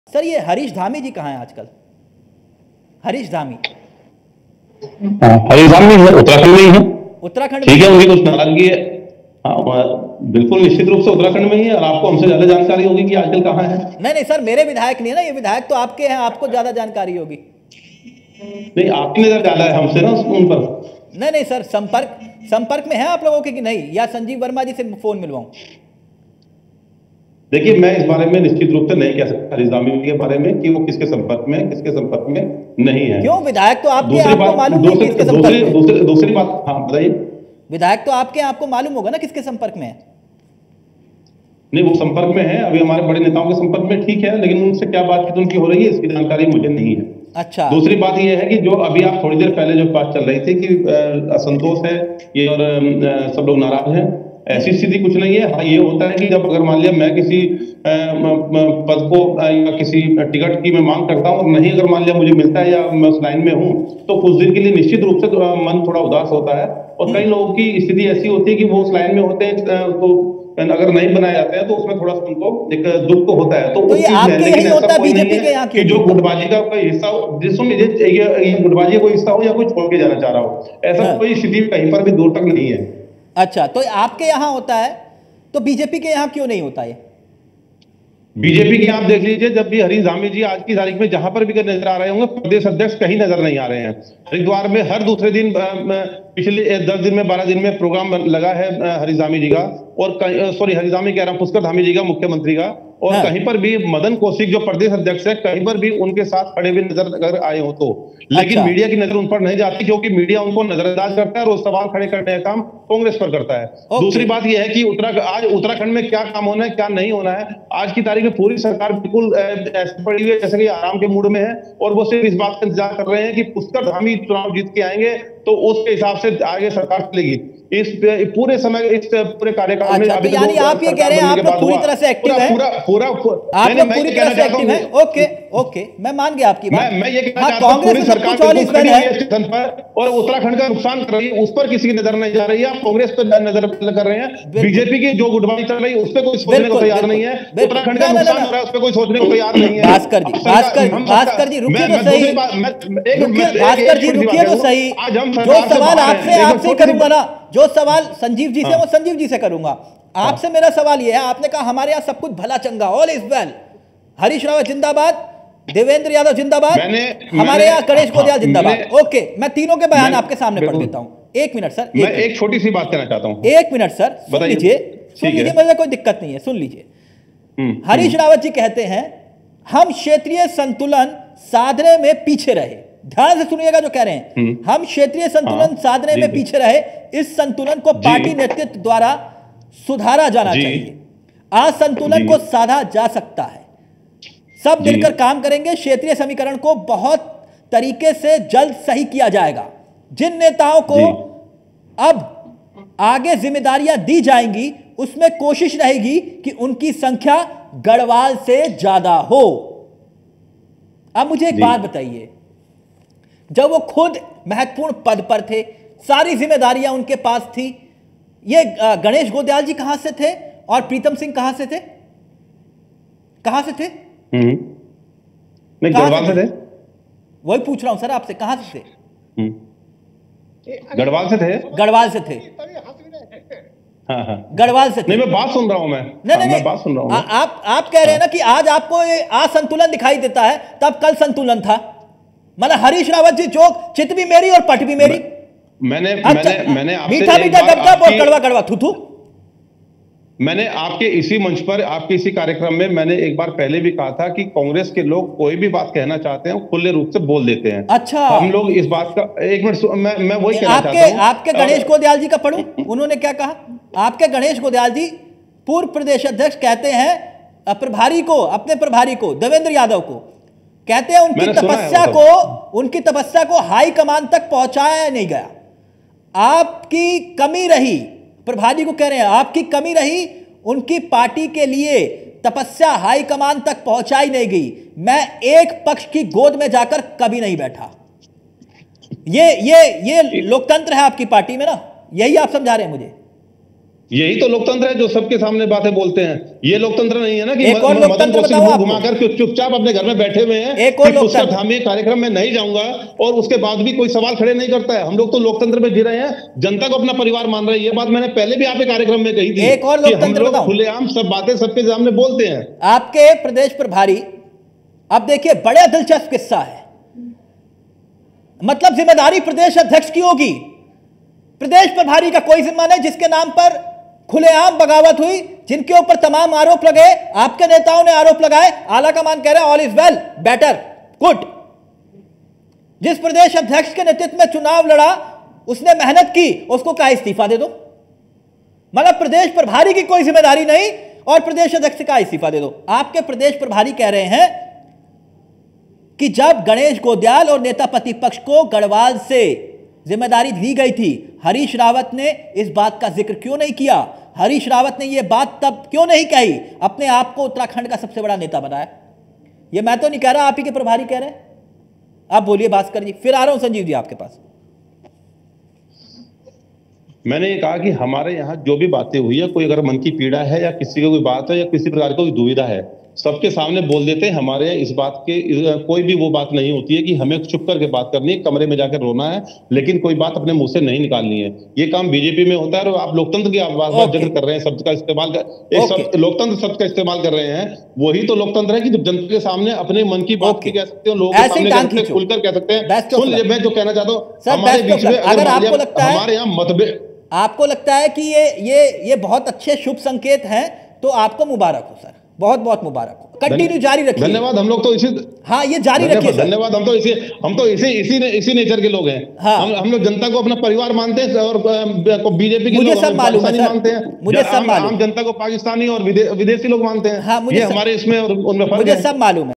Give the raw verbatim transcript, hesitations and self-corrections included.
Sir ये हरीश धामी जी कहाँ हैं आजकल? हरीश धामी हरीश धामी है उत्तराखंड में ही है। उत्तराखंड ठीक है, उनकी कुछ नाराजगी है। हाँ बिल्कुल निश्चित रूप से उत्तराखंड में ही है और आपको हमसे ज्यादा जानकारी होगी कि आजकल कहाँ है। नहीं नहीं सर, मेरे विधायक नहीं है ना, ये विधायक तो आपके हैं, आपको ज्यादा जानकारी होगी। नहीं, आपकी नजर ज्यादा है हमसे ना उन पर। नहीं नहीं सर, संपर्क संपर्क में है आप लोगों के कि नहीं, या संजीव वर्मा जी से फोन मिलवाऊं? देखिए, मैं इस बारे में निश्चित रूप से नहीं कह सकता हरीश धामी के बारे में कि वो किसके संपर्क में किसके संपर्क में नहीं है। क्यों? विधायक तो आपके, दूसरी आपको बात मालूम नहीं किसके संपर्क में? दूसरी दूसरी बात, हाँ बताइए। विधायक तो आपके, आपको मालूम होगा ना किसके संपर्क में है। नहीं, वो संपर्क में है, अभी हमारे बड़े नेताओं के संपर्क में, ठीक है, लेकिन उनसे क्या बातचीत उनकी हो रही है इसकी जानकारी मुझे नहीं है। अच्छा। दूसरी बात ये है कि जो अभी आप थोड़ी देर पहले जो बात चल रही थी कि असंतोष है ये और सब लोग नाराज हैं, ऐसी स्थिति कुछ नहीं है। हाँ, ये होता है कि जब अगर मान लिया मैं किसी पद को या किसी टिकट की मैं मांग करता हूँ और नहीं अगर मान लिया मुझे मिलता है या मैं उस लाइन में हूँ, तो कुछ देर के लिए निश्चित रूप से मन थोड़ा उदास होता है। और कई लोगों की स्थिति ऐसी होती है कि वो उस लाइन में होते हैं तो अगर नहीं बनाए जाते हैं तो उसमें थोड़ा सा उनको एक दुख तो होता है। तो, तो ये आपके यही होता है बीजेपी के यहाँ कि जो गुटबाजी का कोई हिस्सा हो, जिसको ये गुटबाजी का कोई हिस्सा हो या कोई छोड़ के जाना चाह रहा हो, ऐसा कोई स्थिति कहीं पर भी दूर तक नहीं है। अच्छा, तो आपके यहाँ होता है तो बीजेपी के यहाँ क्यों नहीं होता है? बीजेपी की आप देख लीजिए, जब भी हरीश धामी जी आज की तारीख में जहां पर भी नजर आ रहे होंगे, प्रदेश अध्यक्ष कहीं नजर नहीं आ रहे हैं। हरिद्वार में हर दूसरे दिन, पिछले दस दिन में बारह दिन में प्रोग्राम लगा है हरीश धामी जी का, और सॉरी हरीश धामी कह रहा हूं, पुष्कर धामी जी का, मुख्यमंत्री का। और हाँ। कहीं पर भी मदन कौशिक जो प्रदेश अध्यक्ष है, कहीं पर भी उनके साथ खड़े हुए नजर अगर आए हो तो, लेकिन अच्छा। मीडिया की नजर उन पर नहीं जाती क्योंकि मीडिया उनको नजरअंदाज करता है और सवाल खड़े करने का काम कांग्रेस पर करता है। दूसरी बात यह है कि उत्तराखंड आज उत्तराखंड में क्या काम होना है क्या नहीं होना है, आज की तारीख में पूरी सरकार बिल्कुल ऐसे पड़ी हुई है जैसे कि आराम के मूड में है, और वो सिर्फ इस बात का इंतजार कर रहे हैं कि पुष्कर धामी चुनाव जीत के आएंगे तो उसके हिसाब से आगे सरकार चलेगी। इस पूरे समय इस पूरे कार्यकाल में अभी यानी आप ये कह रहे हैं आप लोग पूरी तरह से एक्टिव हैं, पूरा पूरा आप लोग पूरी तरह से एक्टिव हैं। ओके ओके, मैं मान गया आपकी बात। मैं मैं ये कहना चाहता हूं पूरी सरकार स्टेशन पर और उत्तराखंड का नुकसान कर रही है, उस पर किसी की नजर नहीं जा रही है। आप कांग्रेस पर नजर कर रहे हैं, बीजेपी की जो गुटबाजी चल रही है उस पर कोई सोचने को तैयार नहीं है। उत्तराखंड का नुकसान हो रहा है उस पर कोई सोचने को तैयार नहीं है। भास्कर जी, भास्कर भास्कर जी रुकिए तो सही, भास्कर जी रुकिए तो सही। जो सवाल आपसे आपसे करूंगा ना, जो सवाल संजीव जी से वो संजीव जी से करूंगा। आपसे मेरा सवाल ये है, आपने कहा हमारे यहाँ सब कुछ भला चंगा, all is well, Harish Rawat जिंदाबाद, देवेंद्र यादव जिंदाबाद, हमारे यहाँ गणेश गोदियाल जिंदाबाद। ओके, मैं तीनों के बयान आपके सामने पढ़ देता हूँ। एक मिनट सर, मैं एक छोटी सी बात कहना चाहता हूँ। एक मिनट सर, सुन लीजिए, सुन लीजिए, मुझे कोई दिक्कत नहीं है, सुन लीजिए। हरीश रावत जी कहते हैं हम क्षेत्रीय संतुलन साधने में पीछे रहे। ध्यान से सुनिएगा जो कह रहे हैं, हम क्षेत्रीय संतुलन साधने में पीछे रहे, इस संतुलन को पार्टी नेतृत्व द्वारा सुधारा जाना चाहिए। आज संतुलन को साधा जा सकता है, सब मिलकर काम करेंगे, क्षेत्रीय समीकरण को बहुत तरीके से जल्द सही किया जाएगा। जिन नेताओं को अब आगे जिम्मेदारियां दी जाएंगी उसमें कोशिश रहेगी कि उनकी संख्या गढ़वाल से ज्यादा हो। अब मुझे एक बात बताइए, जब वो खुद महत्वपूर्ण पद पर थे, सारी जिम्मेदारियां उनके पास थी, ये गणेश गोदियाल जी कहां से थे और प्रीतम सिंह कहां से थे? कहां से थे? हम्म नहीं, गढ़वाल से थे। वही पूछ रहा हूं सर आपसे, कहां से थे? गढ़वाल से थे। गढ़वाल से थे। हाँ हाँ, गढ़वाल से थे। नहीं, मैं बात सुन रहा हूं। मैं नहीं नहीं, मैं बात सुन रहा हूं। आप आप कह रहे हैं ना कि आज आपको असंतुलन दिखाई देता है, तब कल संतुलन था। मतलब हरीश रावत जी चौक चित भी मेरी और पट भी मेरी। मैंने मैंने मैंने मीठा मीठा गपगप और कड़वा कड़वा थूथू। मैंने आपके इसी मंच पर, आपके इसी कार्यक्रम में मैंने एक बार पहले भी कहा था कि कांग्रेस के लोग कोई भी बात कहना चाहते हैं खुले रूप से बोल देते हैं। अच्छा, हम लोग इस बात का एक मिनट, मैं मैं वही कहना आपके, चाहता हूं। आपके गणेश गोदियाल जी का पढ़ूं, उन्होंने क्या कहा? आपके गणेश गोदियाल जी पूर्व प्रदेश अध्यक्ष कहते हैं प्रभारी को, अपने प्रभारी को, देवेंद्र यादव को, कहते हैं उनकी तपस्या को उनकी तपस्या को हाई कमान तक पहुंचाया नहीं गया। आपकी कमी रही, प्रभारी को कह रहे हैं आपकी कमी रही, उनकी पार्टी के लिए तपस्या हाई कमान तक पहुंचाई नहीं गई। मैं एक पक्ष की गोद में जाकर कभी नहीं बैठा। ये ये ये लोकतंत्र है आपकी पार्टी में ना, यही आप समझा रहे हैं मुझे? यही तो लोकतंत्र है जो सबके सामने बातें बोलते हैं। ये लोकतंत्र नहीं है ना कि एक और मदन लोकतंत्र कौशिक बताऊं मुंह घुमाकर के चुपचाप अपने घर में बैठे हुए हैं एक और कि पुष्कर लोकतंत्र धामी कार्यक्रम में नहीं जाऊंगा और उसके बाद भी कोई सवाल खड़े नहीं करता है। हम लोग तो लोकतंत्र में जी रहे हैं, जनता को अपना परिवार मान रहे हैं। ये बात मैंने पहले भी आपके कार्यक्रम में कही थी एक और कि हम लोकतंत्र लोग बताऊं खुलेआम सब बातें सबके सामने बोलते हैं। आपके प्रदेश प्रभारी, अब देखिए बड़ा दिलचस्प किस्सा है, मतलब जिम्मेदारी प्रदेश अध्यक्ष की होगी, प्रदेश प्रभारी का कोई जिम्मा नहीं, जिसके नाम पर खुलेआम बगावत हुई, जिनके ऊपर तमाम आरोप लगे, आपके नेताओं ने आरोप लगाए, आला कमान कह रहे हैं all is well, better, good. जिस प्रदेश अध्यक्ष के नेतृत्व में चुनाव लड़ा, उसने मेहनत की, उसको कहा इस्तीफा दे दो। मतलब प्रदेश प्रभारी की कोई जिम्मेदारी नहीं और प्रदेश अध्यक्ष का इस्तीफा दे दो। आपके प्रदेश प्रभारी कह रहे हैं कि जब गणेश गोंदियाल और नेता प्रतिपक्ष को गढ़वाल से जिम्मेदारी दी गई थी, हरीश रावत ने इस बात का जिक्र क्यों नहीं किया? हरीश रावत ने यह बात तब क्यों नहीं कही? अपने आप को उत्तराखंड का सबसे बड़ा नेता बनाया। यह मैं तो नहीं कह रहा, आप ही के प्रभारी कह रहे हैं। आप बोलिए भास्कर जी, फिर आ रहा हूं संजीव जी आपके पास। मैंने ये कहा कि हमारे यहाँ जो भी बातें हुई है, कोई अगर मन की पीड़ा है या किसी को कोई बात है या किसी प्रकार की कोई दुविधा है, सबके सामने बोल देते हैं। हमारे यहाँ इस बात के कोई भी वो बात नहीं होती है कि हमें चुप करके बात करनी है, कमरे में जाकर रोना है, लेकिन कोई बात अपने मुंह से नहीं निकालनी है। ये काम बीजेपी में होता है और आप लोकतंत्र की बात जिक्र कर रहे हैं, शब्द का इस्तेमाल कर एक शब्द लोकतंत्र शब्द का इस्तेमाल कर रहे हैं। वही तो लोकतंत्र है कि जब जनता के सामने अपने मन की बात कह सकते हो, लोगों के सामने खुलकर कह सकते हैं। सुन लीजिए, मैं जो कहना चाहता हूँ, हमारे बीच में अगर आपको लगता है हमारे यहाँ मतभेद, आपको लगता है कि ये ये ये बहुत अच्छे शुभ संकेत हैं, तो आपको मुबारक हो सर, बहुत बहुत मुबारक हो। कंटिन्यू जारी रखिए। धन्यवाद। हम लोग तो इसी हाँ ये जारी रखिए। धन्यवाद। हम तो इसी हम तो इसी इसी इसी नेचर के लोग हैं। हाँ। हम हम लोग जनता को अपना परिवार मानते हैं और बीजेपी के लोग पाकिस्तानी मानते हैं। मुझे सब मालूम, आम जनता को पाकिस्तानी और विदेशी लोग मानते हैं। हाँ, मुझे हमारे इसमें और उनमें मुझे सब मालूम है।